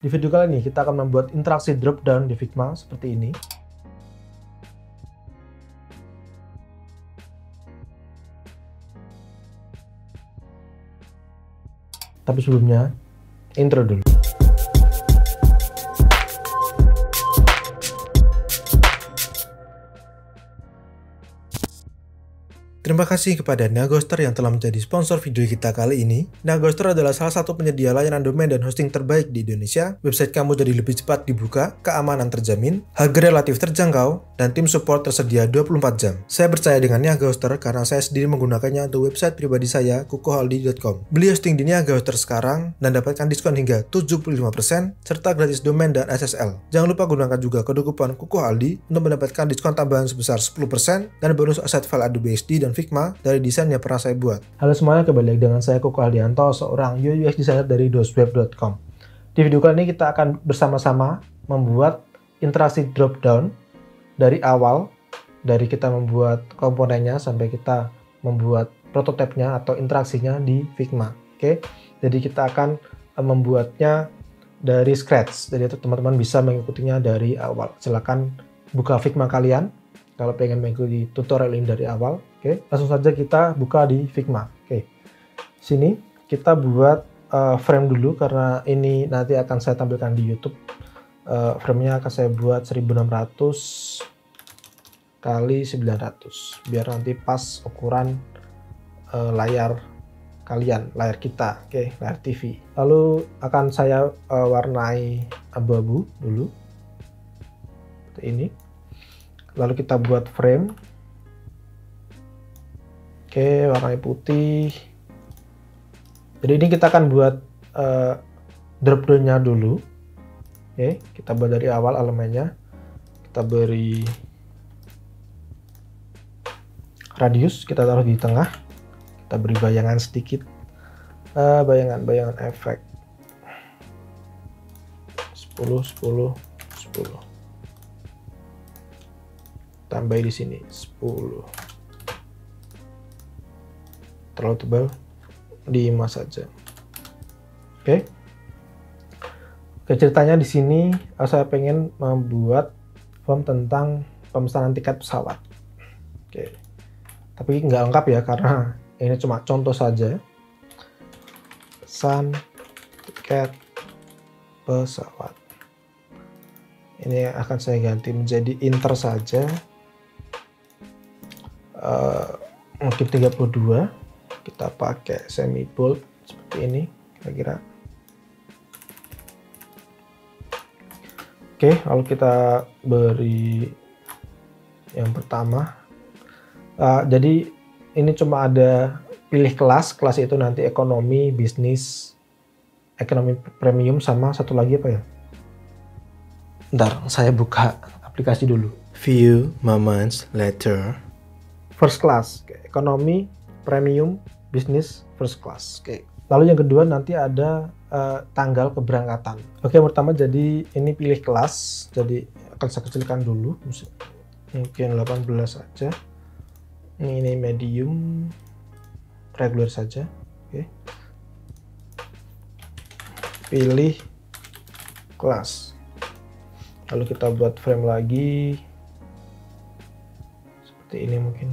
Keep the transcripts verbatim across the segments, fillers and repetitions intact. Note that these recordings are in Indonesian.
Di video kali ini kita akan membuat interaksi drop down di Figma seperti ini. Tapi sebelumnya, intro dulu. Terima kasih kepada Nagoster yang telah menjadi sponsor video kita kali ini. Nagoster adalah salah satu penyedia layanan domain dan hosting terbaik di Indonesia. Website kamu jadi lebih cepat dibuka, keamanan terjamin, harga relatif terjangkau, dan tim support tersedia dua puluh empat jam. Saya percaya dengan Nagoster karena saya sendiri menggunakannya untuk website pribadi saya, kukohaldi dot com. Beli hosting di Nagoster sekarang dan dapatkan diskon hingga tujuh puluh lima persen serta gratis domain dan S S L. Jangan lupa gunakan juga kode kupon kukohaldi untuk mendapatkan diskon tambahan sebesar sepuluh persen dan bonus aset file Adobe H D dan Figma dari desain yang pernah saya buat. Halo semuanya, kembali lagi dengan saya Koko Aldianto, seorang U I U X designer dari dosweb dot com. Di video kali ini kita akan bersama-sama membuat interaksi drop down dari awal, dari kita membuat komponennya sampai kita membuat prototipenya atau interaksinya di Figma. Oke, jadi kita akan membuatnya dari scratch. Jadi teman-teman bisa mengikutinya dari awal. Silakan buka Figma kalian kalau pengen mengikuti tutorial ini dari awal. Oke, langsung saja kita buka di Figma. Oke, sini kita buat uh, frame dulu karena ini nanti akan saya tampilkan di YouTube. Uh, framenya akan saya buat seribu enam ratus kali sembilan ratus biar nanti pas ukuran uh, layar kalian, layar kita. Oke, layar T V. Lalu akan saya uh, warnai abu-abu dulu seperti ini. Lalu kita buat frame. Oke, warnanya putih. Jadi ini kita akan buat uh, drop down-nya dulu. Oke, kita buat dari awal elemennya. Kita beri radius, kita taruh di tengah. Kita beri bayangan sedikit. Uh, bayangan, bayangan efek. sepuluh, sepuluh, sepuluh. Tambah di sini sepuluh. Terlalu tebal, lima saja. Oke. Oke, ceritanya di sini saya pengen membuat form tentang pemesanan tiket pesawat. Oke. Tapi nggak lengkap ya karena ini cuma contoh saja. Pesan tiket pesawat. Ini akan saya ganti menjadi inter saja. Uh, mungkin tiga puluh dua. Kita pakai semi bold seperti ini kira-kira. Oke, lalu kita beri yang pertama. Uh, jadi ini cuma ada pilih kelas, kelas itu nanti ekonomi, bisnis, ekonomi premium, sama satu lagi apa ya? Bentar, saya buka aplikasi dulu. Few moments later. First class, okay. Ekonomi, premium, bisnis, first class. Oke. Lalu yang kedua nanti ada uh, tanggal keberangkatan. Oke, pertama jadi ini pilih kelas. Jadi akan saya kecilkan dulu. Mungkin delapan belas saja. Ini medium, regular saja. Oke. Pilih kelas. Lalu kita buat frame lagi. Seperti ini mungkin.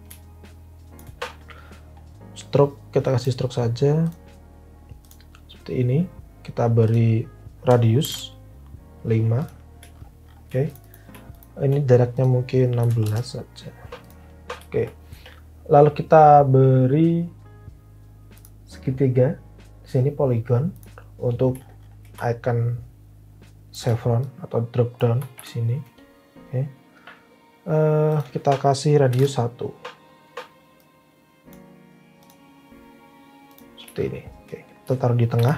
Stroke, kita kasih stroke saja seperti ini. Kita beri radius lima. Oke, ini jaraknya mungkin enam belas saja. Oke, lalu kita beri segitiga di sini, polygon untuk icon chevron atau drop down di sini. Oke, uh, kita kasih radius satu. Ini, oke, kita taruh di tengah.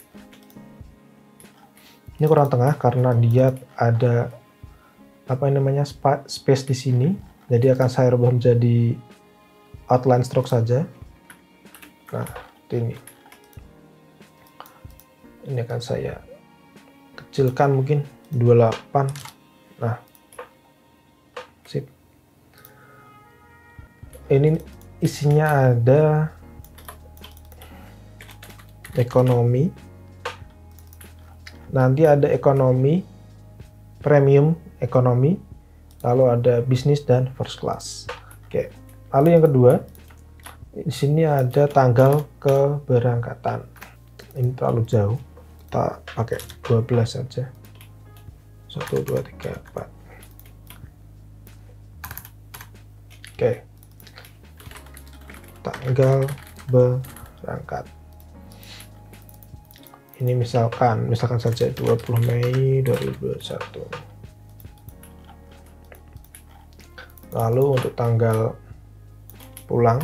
Ini kurang tengah karena dia ada apa namanya space di sini, jadi akan saya rubah menjadi outline stroke saja. Nah, ini, ini akan saya kecilkan mungkin dua puluh delapan. Nah, sip. Ini isinya ada ekonomi, nanti ada ekonomi, premium, ekonomi, lalu ada bisnis dan first class. Oke. Lalu yang kedua, di sini ada tanggal keberangkatan. Ini terlalu jauh. Kita pakai dua belas saja. satu, dua, tiga, empat. Oke. Tanggal berangkat. Ini misalkan, misalkan saja dua puluh Mei dua ribu dua puluh satu. Lalu untuk tanggal pulang,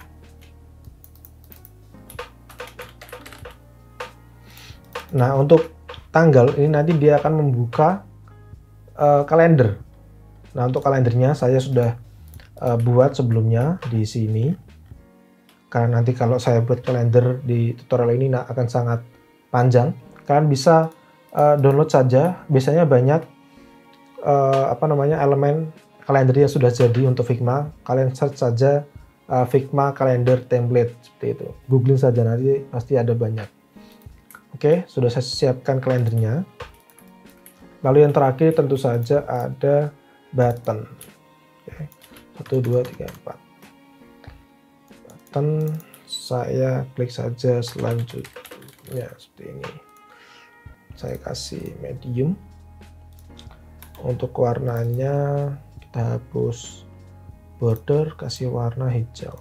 nah untuk tanggal ini nanti dia akan membuka uh, kalender. Nah untuk kalendernya saya sudah uh, buat sebelumnya di sini, karena nanti kalau saya buat kalender di tutorial ini nah, akan sangat panjang. Kalian bisa uh, download saja, biasanya banyak uh, apa namanya elemen kalender yang sudah jadi untuk Figma. Kalian search saja uh, Figma kalender template seperti itu, googling saja, nanti pasti ada banyak. Oke, sudah saya siapkan kalendernya. Lalu yang terakhir tentu saja ada button. Oke, satu, dua, tiga, empat. Button, saya klik saja selanjutnya seperti ini. Saya kasih medium. Untuk warnanya kita hapus border, kasih warna hijau,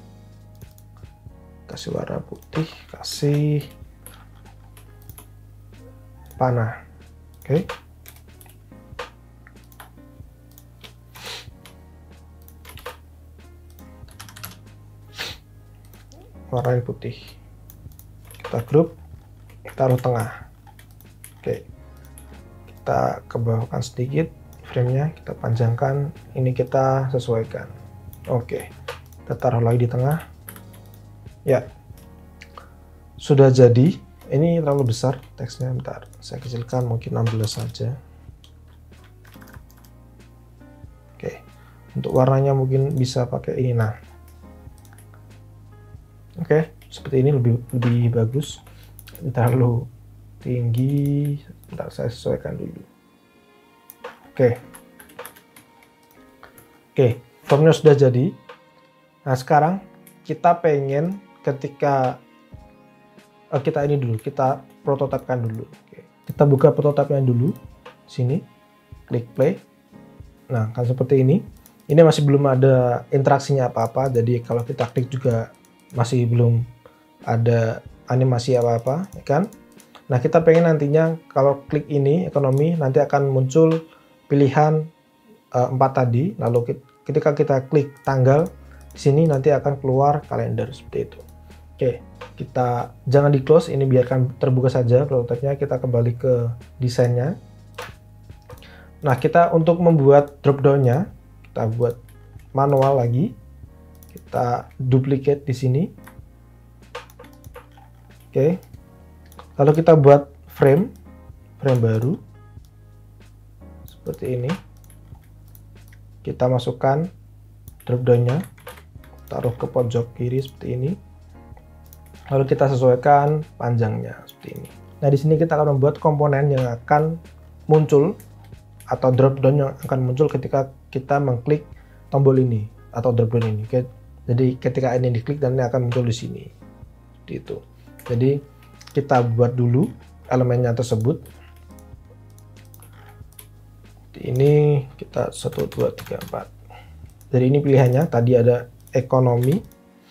kasih warna putih, kasih panah. Oke. Warna putih. Kita grup, taruh tengah. Oke. Kita ke bawahkan sedikit frame-nya, kita panjangkan, ini kita sesuaikan. Oke, kita taruh lagi di tengah. Ya, sudah jadi. Ini terlalu besar teksnya, bentar, saya kecilkan mungkin enam belas saja. Oke, untuk warnanya mungkin bisa pakai ini. Nah, oke, seperti ini lebih lebih bagus. Ini terlalu tinggi, bentar saya sesuaikan dulu. Oke, oke, formnya sudah jadi. Nah sekarang kita pengen ketika uh, kita ini dulu, kita prototipekan dulu. Oke. Kita buka prototipenya dulu, sini, klik play. Nah kan seperti ini. Ini masih belum ada interaksinya apa-apa, jadi kalau kita klik juga masih belum ada animasi apa-apa, ya kan? Nah kita pengen nantinya kalau klik ini ekonomi nanti akan muncul pilihan uh, empat tadi, lalu ketika kita klik tanggal di sini nanti akan keluar kalender seperti itu. Oke, kita jangan di close, ini biarkan terbuka saja prototipenya. Kita kembali ke desainnya. Nah kita untuk membuat dropdownnya kita buat manual lagi, kita duplicate di sini. Oke, lalu kita buat frame frame baru seperti ini. Kita masukkan dropdownnya, taruh ke pojok kiri seperti ini. Lalu kita sesuaikan panjangnya seperti ini. Nah di sini kita akan membuat komponen yang akan muncul atau dropdown yang akan muncul ketika kita mengklik tombol ini atau dropdown ini. Oke, jadi ketika ini diklik dan ini akan muncul di sini seperti itu. Jadi kita buat dulu elemennya tersebut. Ini kita satu, dua, tiga, empat. Jadi ini pilihannya, tadi ada ekonomi.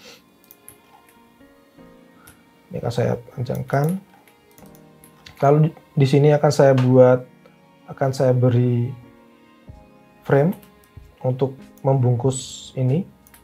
Ini akan saya panjangkan. Lalu di sini akan saya buat, akan saya beri frame untuk membungkus ini.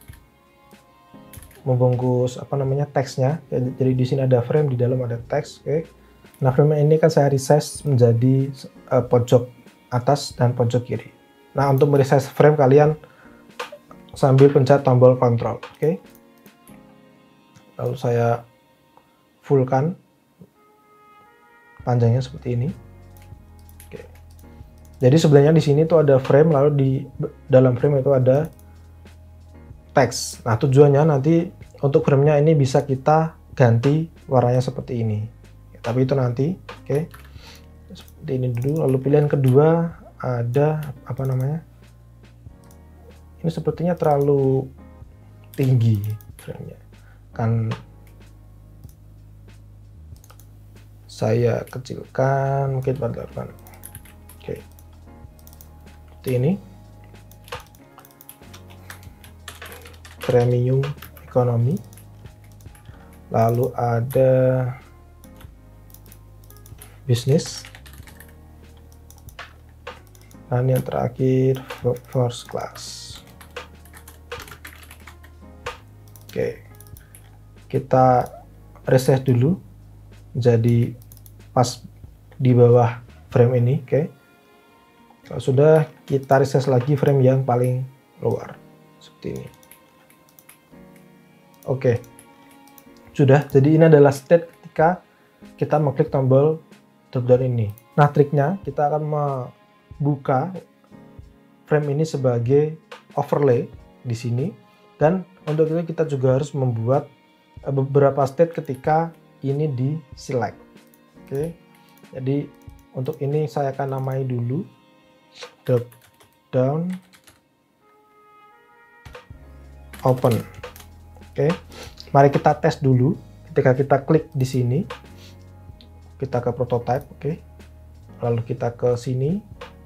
Membungkus apa namanya teksnya. Jadi di sini ada frame, di dalam ada teks. Oke. Nah frame ini kan saya resize menjadi uh, pojok atas dan pojok kiri. Nah untuk meresize frame kalian sambil pencet tombol Ctrl. Oke. Lalu saya fullkan panjangnya seperti ini. Oke. Jadi sebenarnya di sini tuh ada frame, lalu di dalam frame itu ada teks. Nah tujuannya nanti untuk framenya ini bisa kita ganti warnanya seperti ini. Ya, tapi itu nanti. Oke. Di ini dulu. Lalu pilihan kedua ada apa namanya, ini sepertinya terlalu tinggi framenya, kan saya kecilkan mungkin empat puluh delapan. Oke, seperti ini. Premium ekonomi, lalu ada bisnis, dan yang terakhir first class. Oke, kita reset dulu jadi pas di bawah frame ini. Oke, kalau sudah, kita reset lagi frame yang paling luar seperti ini. Oke, sudah. Jadi ini adalah state ketika kita mengklik tombol drop down ini. Nah, triknya kita akan membuka frame ini sebagai overlay di sini, dan untuk itu kita juga harus membuat beberapa state ketika ini di select. Oke, jadi untuk ini saya akan namai dulu drop down open. Oke, mari kita tes dulu. Ketika kita klik di sini, kita ke prototype. Oke, lalu kita ke sini,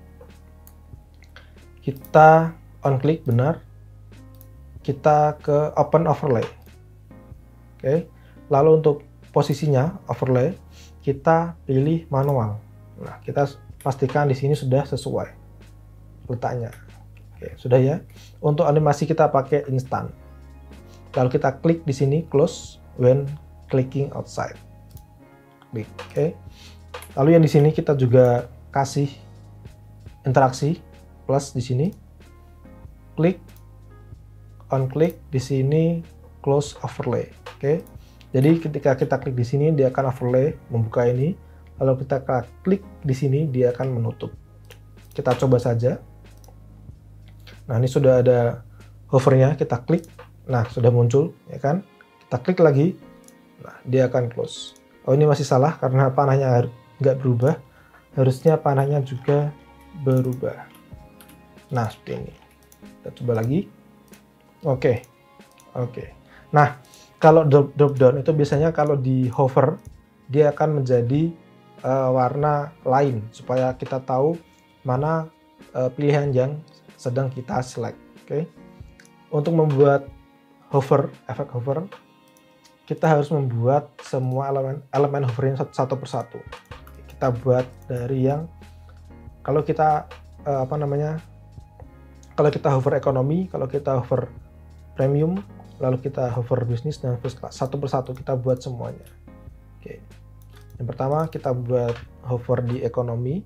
kita on klik benar, kita ke open overlay. Oke, lalu untuk posisinya overlay kita pilih manual. Nah, kita pastikan di sini sudah sesuai letaknya. Oke, sudah ya. Untuk animasi kita pakai instan. Lalu kita klik di sini close when clicking outside. Klik, oke. Lalu yang di sini kita juga kasih interaksi plus di sini. Klik, on klik di sini close overlay. Oke. Jadi ketika kita klik di sini dia akan overlay membuka ini. Lalu kita klik di sini dia akan menutup. Kita coba saja. Nah, ini sudah ada hovernya, kita klik. Nah, sudah muncul, ya kan? Kita klik lagi, nah dia akan close. Oh, ini masih salah karena panahnya nggak berubah. Harusnya panahnya juga berubah. Nah, seperti ini. Kita coba lagi. Oke, oke. Nah, kalau drop, drop down itu biasanya kalau di hover, dia akan menjadi uh, warna lain supaya kita tahu mana uh, pilihan yang sedang kita select. Oke. Untuk membuat hover, efek hover, kita harus membuat semua elemen elemen hovernya satu, satu persatu. Kita buat dari yang kalau kita eh, apa namanya, kalau kita hover ekonomi, kalau kita hover premium, lalu kita hover bisnis dan first class, satu persatu kita buat semuanya. Oke. Yang pertama kita buat hover di ekonomi.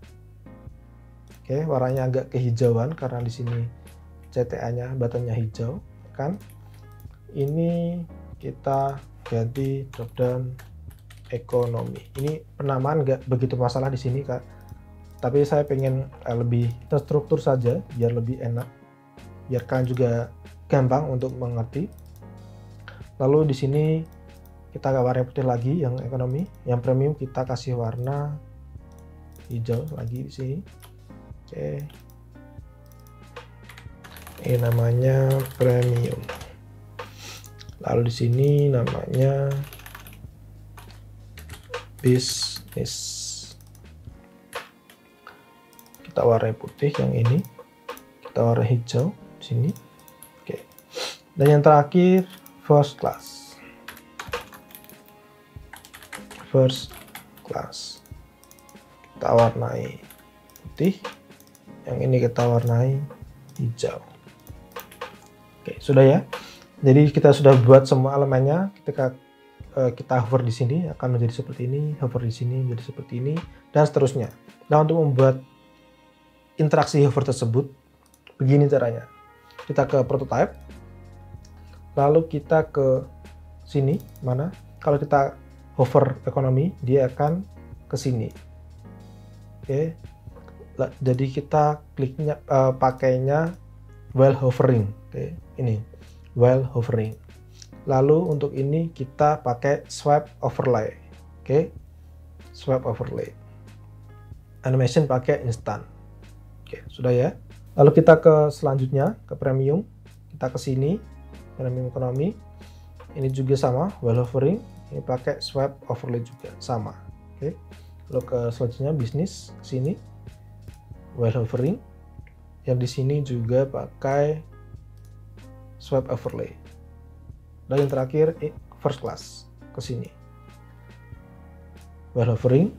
Oke, warnanya agak kehijauan karena di sini C T A-nya buttonnya hijau, kan? Ini kita ganti drop down ekonomi. Ini penamaan nggak begitu masalah di sini, Kak. Tapi saya pengen eh, lebih terstruktur saja biar lebih enak, biar kalian juga gampang untuk mengerti. Lalu di sini kita warna putih lagi yang ekonomi, yang premium kita kasih warna hijau lagi di sini. Oke. Ini namanya premium. Lalu di sini namanya bisnis. Kita warna putih yang ini. Kita warna hijau di sini. Oke. Dan yang terakhir first class. First class. Kita warnai putih. Yang ini kita warnai hijau. Oke, sudah ya. Jadi kita sudah buat semua elemennya. Ketika uh, kita hover di sini akan menjadi seperti ini, hover di sini menjadi seperti ini, dan seterusnya. Nah, untuk membuat interaksi hover tersebut, begini caranya. Kita ke prototype, lalu kita ke sini, mana? Kalau kita hover ekonomi, dia akan ke sini. Oke. Jadi kita kliknya uh, pakainya while hovering. Oke, ini while hovering. Lalu untuk ini kita pakai swipe overlay. Oke, swipe overlay. animation pakai instan. Oke, sudah ya. Lalu kita ke selanjutnya, ke premium. Kita ke sini, premium economy. Ini juga sama, while hovering. Ini pakai swipe overlay juga, sama. Oke. Lalu ke selanjutnya bisnis, ke sini, while hovering. Yang di sini juga pakai swipe overlay. Dan yang terakhir, first class, ke sini. While hovering,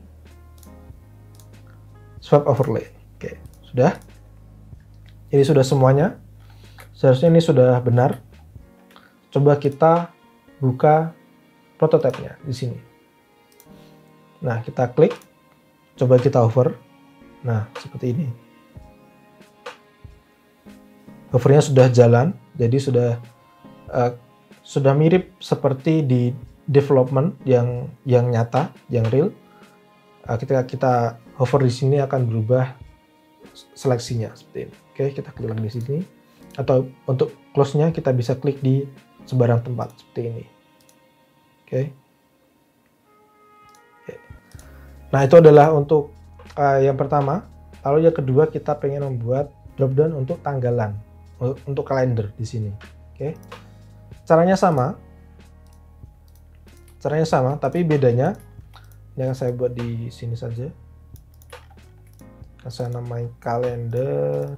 swipe overlay. Oke, sudah. Ini sudah semuanya. Seharusnya ini sudah benar. Coba kita buka prototipenya di sini. Nah, kita klik. Coba kita hover. Nah, seperti ini. Hovernya sudah jalan, jadi sudah uh, sudah mirip seperti di development yang yang nyata, yang real. Uh, ketika kita hover di sini akan berubah seleksinya seperti ini. Oke, kita klik lagi di sini. Atau untuk close-nya kita bisa klik di sebarang tempat seperti ini. Oke. Oke. Nah, itu adalah untuk uh, yang pertama. Lalu yang kedua kita pengen membuat dropdown untuk tanggalan, untuk kalender di sini. Oke. Caranya sama. Caranya sama, tapi bedanya yang saya buat di sini saja. Saya namain kalender.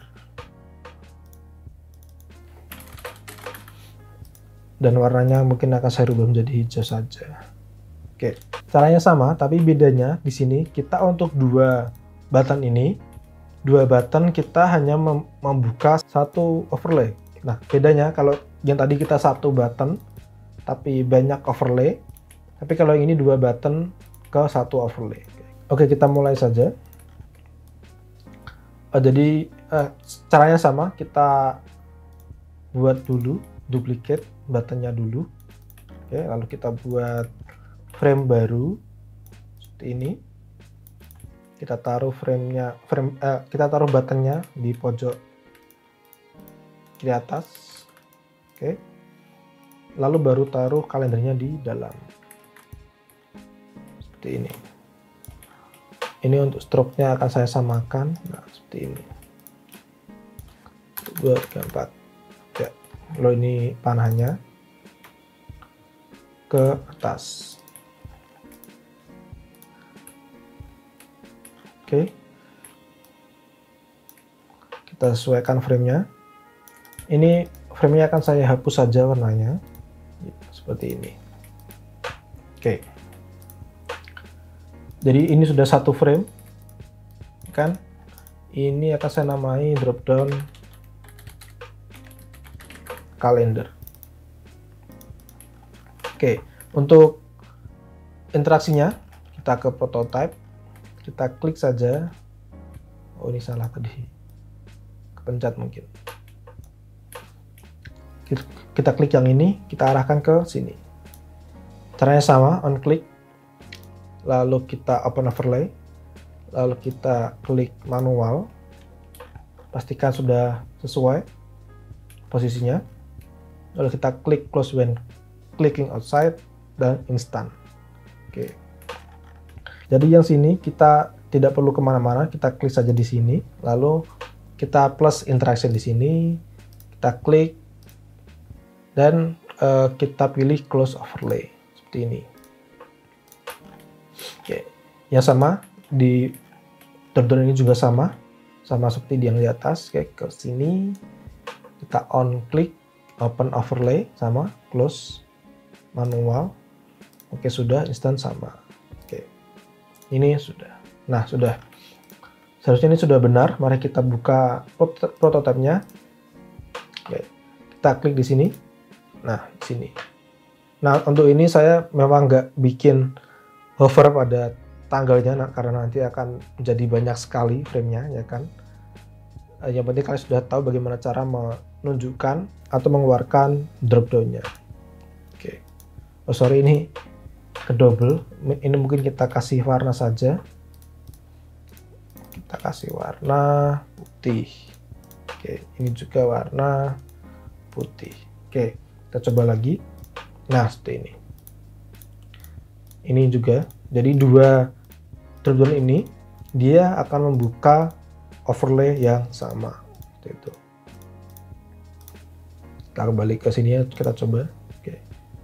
Dan warnanya mungkin akan saya rubah menjadi hijau saja. Oke, caranya sama, tapi bedanya di sini kita untuk dua button ini, dua button kita hanya mem membuka satu overlay. Nah, bedanya kalau yang tadi kita satu button, tapi banyak overlay. Tapi kalau yang ini dua button ke satu overlay. Oke, kita mulai saja. Oh, jadi eh, caranya sama, kita buat dulu duplicate buttonnya dulu. Oke, lalu kita buat frame baru seperti ini. Kita taruh framenya, frame, eh, kita taruh buttonnya di pojok kiri atas. Oke, lalu baru taruh kalendernya di dalam seperti ini. Ini untuk stroke-nya akan saya samakan. Nah, seperti ini. dua, tiga, empat. Ya. Lalu ini panahnya ke atas. Oke. Kita sesuaikan framenya. Ini framenya akan saya hapus saja warnanya. Seperti ini. Oke. Jadi ini sudah satu frame, kan? Ini akan saya namai dropdown kalender. Oke, untuk interaksinya kita ke prototype, kita klik saja. Oh, ini salah tadi, kepencet mungkin. Kita klik yang ini, kita arahkan ke sini. Caranya sama, on click. Lalu kita open overlay, lalu kita klik manual, pastikan sudah sesuai posisinya, lalu kita klik close when clicking outside dan instant. Oke, jadi yang sini kita tidak perlu kemana-mana, kita klik saja di sini, lalu kita plus interaction di sini, kita klik dan uh, kita pilih close overlay seperti ini. Oke, yang sama di dropdown ini juga sama, sama seperti yang di atas. Oke, ke sini kita on klik, open overlay, sama close manual. Oke, sudah instant sama. Oke, ini sudah. Nah, sudah. Seharusnya ini sudah benar. Mari kita buka prot prototipenya. Oke, kita klik di sini. Nah, di sini. Nah, untuk ini saya memang nggak bikin hover pada tanggalnya, nah, karena nanti akan menjadi banyak sekali framenya, ya kan. Yang penting kalian sudah tahu bagaimana cara menunjukkan atau mengeluarkan dropdownnya. Oke, oh sorry, ini kedouble. Ini mungkin kita kasih warna saja. Kita kasih warna putih. Oke, ini juga warna putih. Oke, kita coba lagi. Nah, seperti ini. Ini juga, jadi dua dropdown ini dia akan membuka overlay yang sama. Seperti itu. Kita kembali ke sini ya, kita coba. Oke.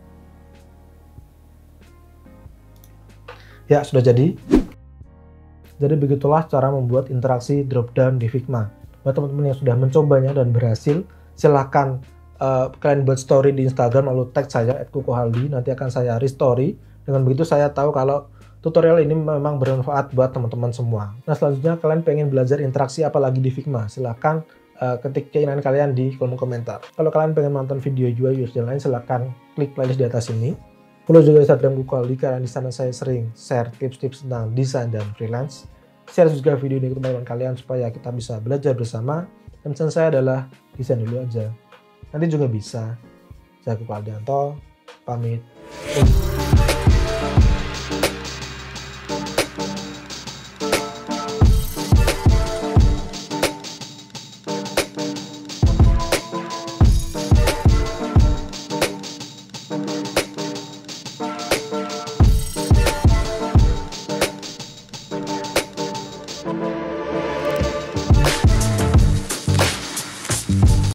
Ya, sudah jadi. Jadi begitulah cara membuat interaksi dropdown di Figma. Buat teman-teman yang sudah mencobanya dan berhasil, silahkan uh, kalian buat story di Instagram lalu tag saya et kukuhaldi, nanti akan saya restory. Dengan begitu saya tahu kalau tutorial ini memang bermanfaat buat teman-teman semua. Nah, selanjutnya kalian pengen belajar interaksi apa lagi di Figma, silahkan Uh, ketik keinginan kalian di kolom komentar. Kalau kalian pengen nonton video U I U X dan lain, silahkan klik playlist di atas ini. Follow juga Instagram Kukuhaldi karena di sana saya sering share tips-tips tentang desain dan freelance. Share juga video ini ke teman-teman kalian supaya kita bisa belajar bersama. Dan pesan saya adalah desain dulu aja. Nanti juga bisa. Saya Kukuhaldianto, pamit.